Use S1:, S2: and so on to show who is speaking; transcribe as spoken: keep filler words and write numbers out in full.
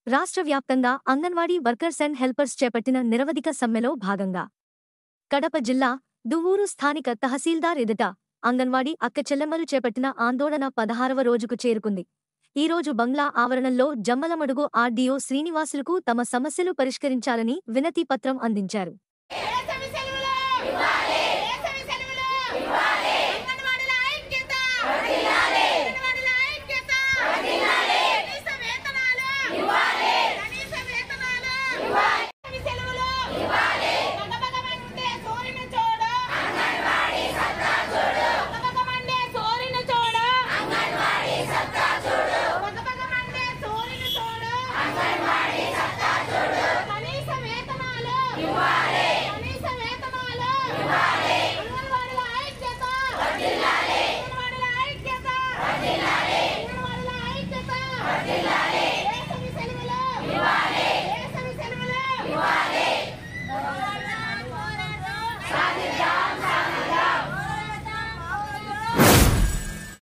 S1: రాష్ట్ర వ్యాప్తంగా anganwadi workers and helpers చేపట్టిన నిరవధిక సమ్మెలో భాగంగా కడప జిల్లా దువ్వూరు స్థానిక తహసీల్దార్ ఎదుట అంగన్వాడీ అక్క చెల్లెమ్మలు చేపట్టిన ఆందోళన పదహారవ రోజుకు చేరుకుంది. ఈ రోజు బంగ్లా ఆవరణంలో జమ్మలమడుగు ఆర్డీఓ శ్రీనివాసులకు తమ సమస్యలు పరిష్కరించాలని వినతి పత్రం అందించారు.